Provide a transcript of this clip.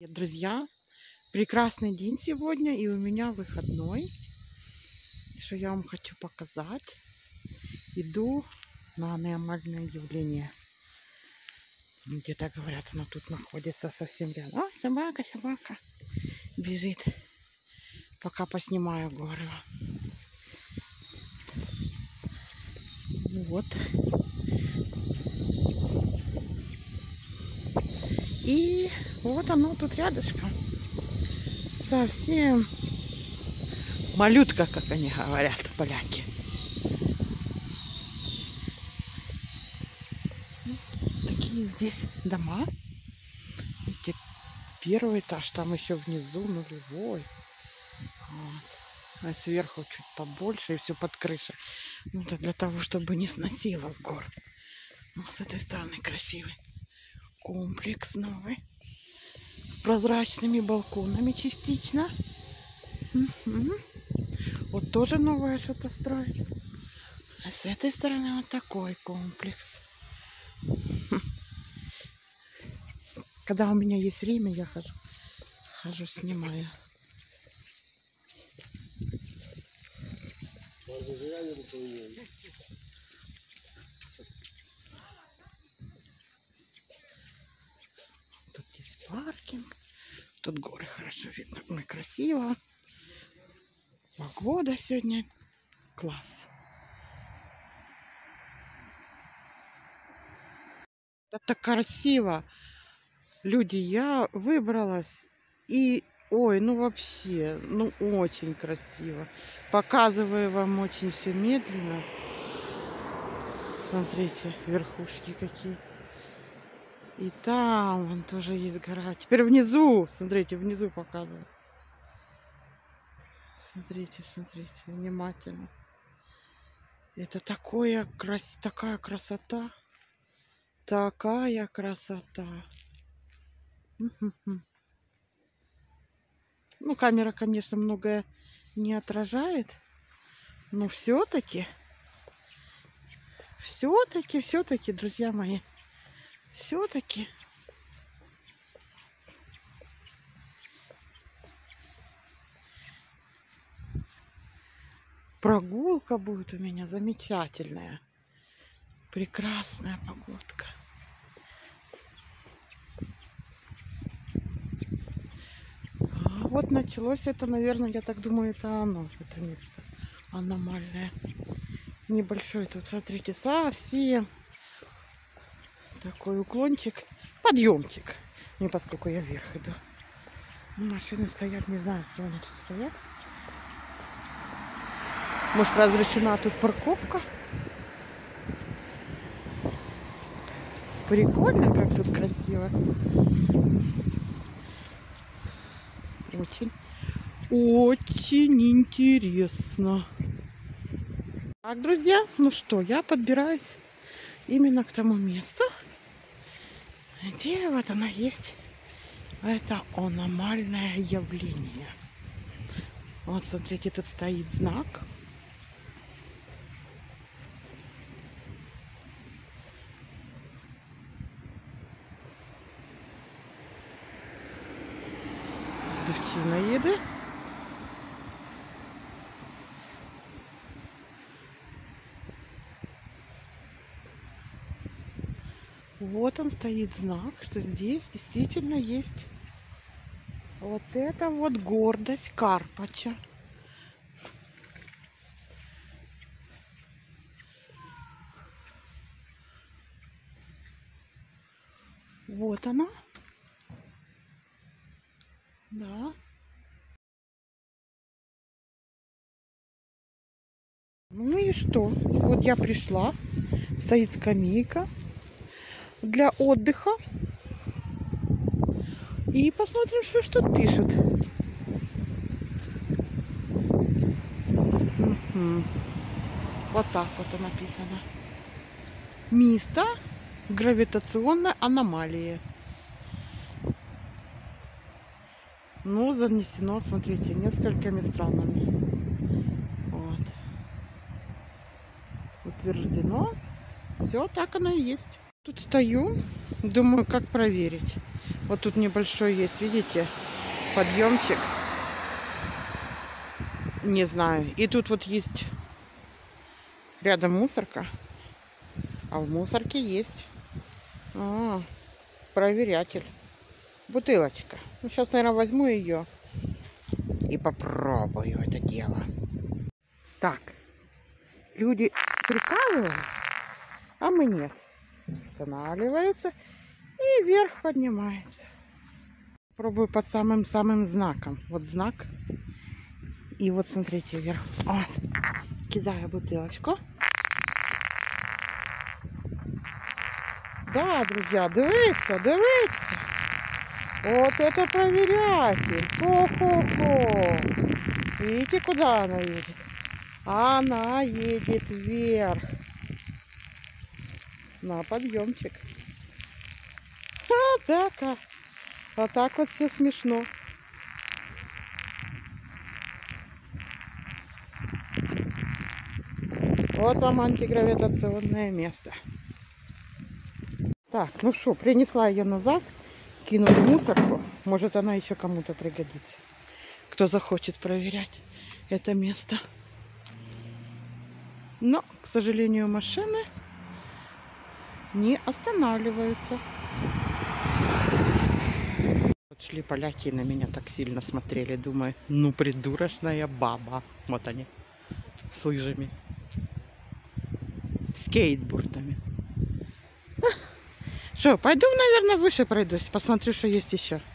Друзья, прекрасный день сегодня, и у меня выходной. Что я вам хочу показать. Иду на аномальное явление. Где-то говорят, оно тут находится совсем рядом. О, собака бежит. Пока поснимаю горы. Вот. И вот оно тут рядышком. Совсем малютка, как они говорят, поляки. Такие здесь дома. Видите, первый этаж, там еще внизу нулевой. Вот. А сверху чуть побольше и все под крышей. Ну, это для того, чтобы не сносило с гор. Вот с этой стороны красивый комплекс новый. С прозрачными балконами частично. Вот тоже новое что-то строит. А с этой стороны вот такой комплекс. Когда у меня есть время, я хожу, снимаю. Тут есть паркинг. Тут горы хорошо видно. Ой, красиво. Погода сегодня класс. Это красиво. Люди, я выбралась. И, ой, ну вообще, ну очень красиво. Показываю вам очень все медленно. Смотрите, верхушки какие. И там вон тоже есть гора. Теперь внизу, смотрите, внизу показываю. Смотрите, смотрите, внимательно. Это такая красота. Такая красота. Ну, камера, конечно, многое не отражает. Но все-таки, друзья мои, все-таки прогулка будет у меня замечательная. Прекрасная погодка. А вот началось это, наверное, я так думаю, это оно, это место аномальное. Небольшой тут, смотрите, совсем такой уклончик, подъемчик. Не поскольку я вверх иду. Машины стоят, не знаю, что они тут стоят. Может, разрешена тут парковка? Прикольно, как тут красиво. Очень интересно. Так, друзья, ну что, я подбираюсь именно к тому месту, где вот оно есть. Это аномальное явление. Вот, смотрите, тут стоит знак. Дівчина їде. Вот он стоит знак, что здесь действительно есть вот это вот гордость Карпача. Вот оно. Да. Ну и что? Вот я пришла. Стоит скамейка для отдыха. И посмотрим, что тут пишут. Вот так вот написано. Место гравитационной аномалии. Ну, занесено, смотрите, несколькими странами. Вот. Утверждено. Все, так оно и есть. Тут стою, думаю, как проверить. Вот тут небольшой есть, видите, подъемчик. Не знаю. И тут вот есть рядом мусорка. А в мусорке есть проверятель. Бутылочка. Ну, сейчас, наверное, возьму ее и попробую это дело. Так. Люди прикалываются, а мы нет. Останавливается и вверх поднимается. Пробую под самым-самым знаком. Вот знак. И вот смотрите вверх. Вот. Кидаю бутылочку. Да, друзья, дивіться, дивіться. Вот это проверятель. Хо-хо-хо. Видите, куда она едет? Она едет вверх. На подъемчик. Так. Вот так вот все смешно. Вот вам антигравитационное место. Так, ну что, принесла ее назад, кинули в мусорку. Может, она еще кому-то пригодится. Кто захочет проверять это место. Но, к сожалению, машины не останавливаются. Вот шли поляки и на меня так сильно смотрели. Думаю, ну придурочная баба. Вот они, с лыжами, скейтбордами. Что, пойду, наверное, выше пройдусь. Посмотрю, что есть еще.